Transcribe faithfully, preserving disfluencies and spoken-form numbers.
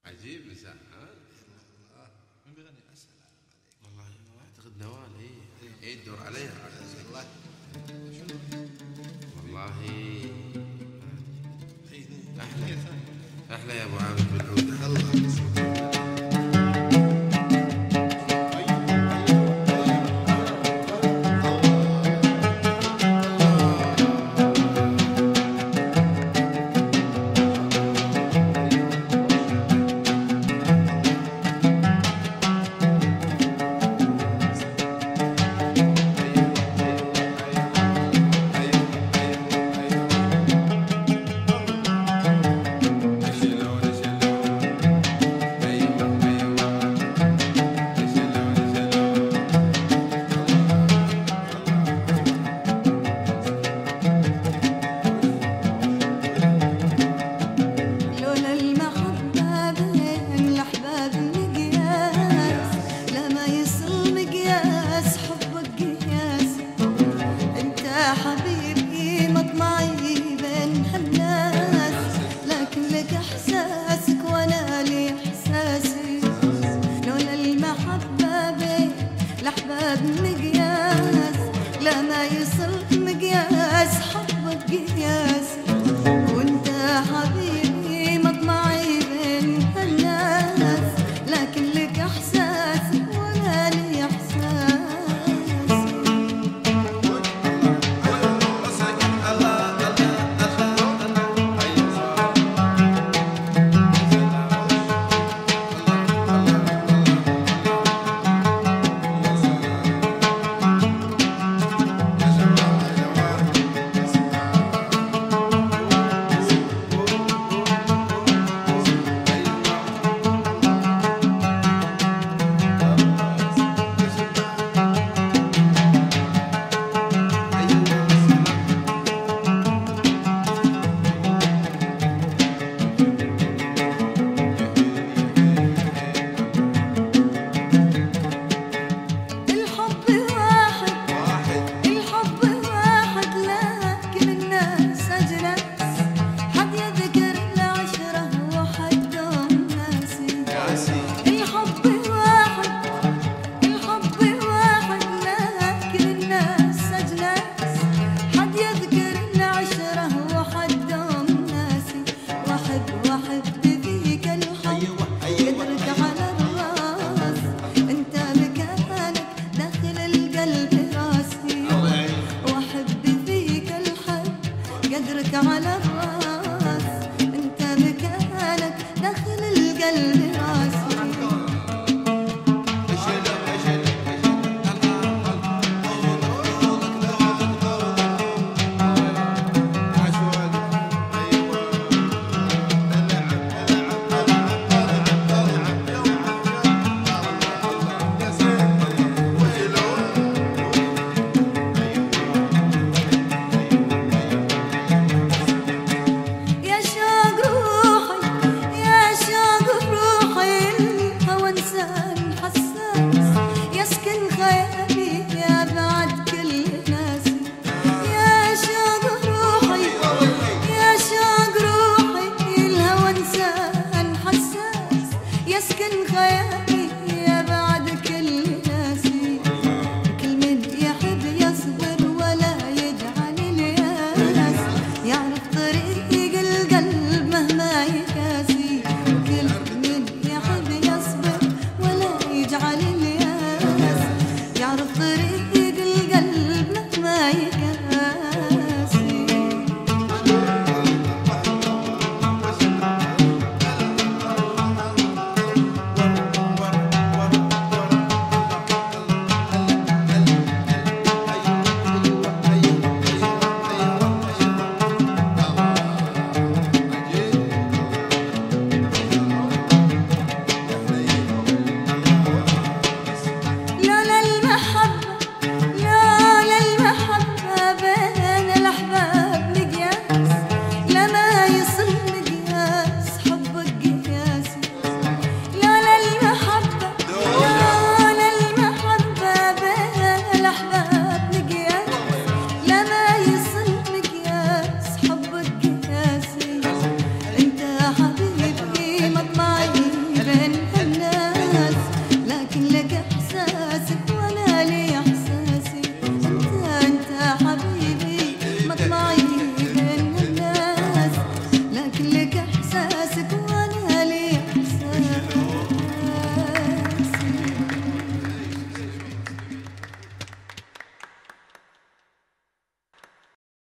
عجيب مساء. ها من بيغني؟ السلام عليك. والله اعتقد نوال. اي اي الدور عليها والله. والله احلى احلى يا ابو عابد بالعود. الله حبيبي مطمعي بين هالناس، لكن لك احساسك وانا لي احساسي. لولا المحبة بين الاحباب مقياس، لا ما يصل مقياس حبك قياسي. وانت حبيبي مطمعي بين هالناس، لكن لك احساسك وانا لي احساسي. قدرك على الراس، انت مكانك داخل القلب